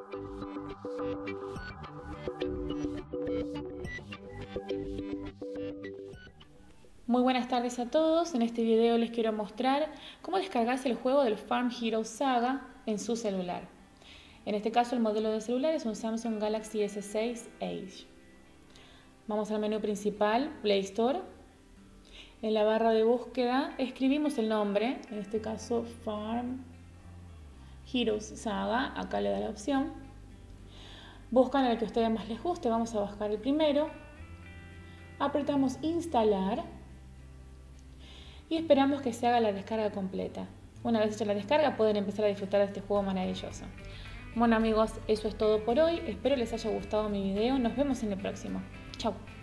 Muy buenas tardes a todos. En este video les quiero mostrar cómo descargarse el juego del Farm Heroes Saga en su celular. En este caso el modelo de celular es un Samsung Galaxy S6 Edge. Vamos al menú principal, Play Store. En la barra de búsqueda escribimos el nombre, en este caso Farm Heroes Saga, acá le da la opción. Buscan el que a ustedes más les guste, vamos a bajar el primero. Apretamos instalar y esperamos que se haga la descarga completa. Una vez hecha la descarga pueden empezar a disfrutar de este juego maravilloso. Bueno amigos, eso es todo por hoy. Espero les haya gustado mi video. Nos vemos en el próximo. Chau.